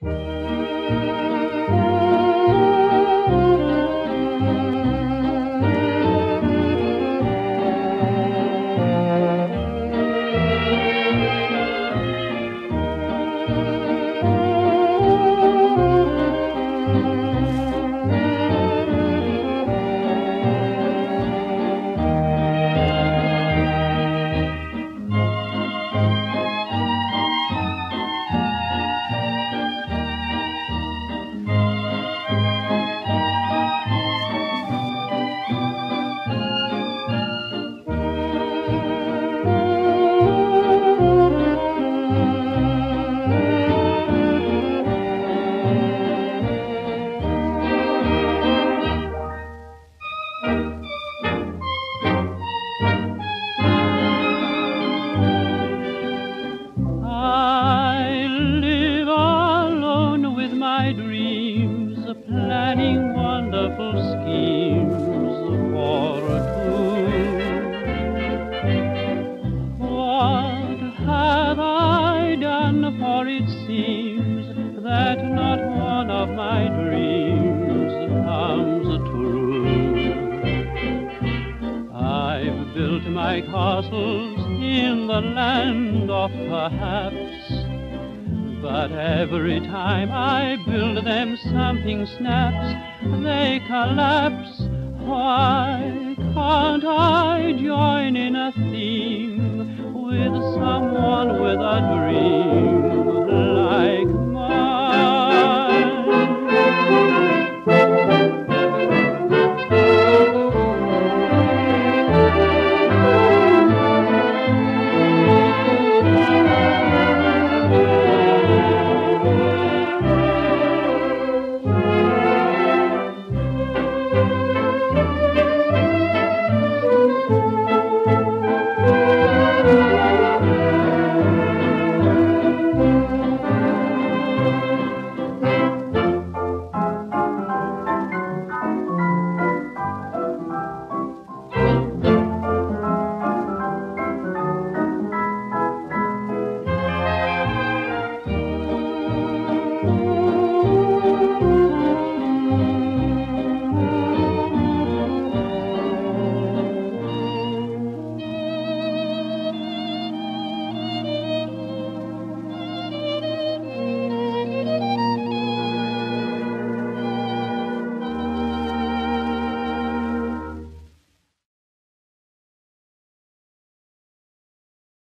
I live alone with my dreams, planning wonderful schemes for two. What have I done? For it seems that not one of my dreams comes true. I've built my castles in the land of perhaps, but every time I build them something snaps, they collapse. Why can't I join in a theme with someone with a dream?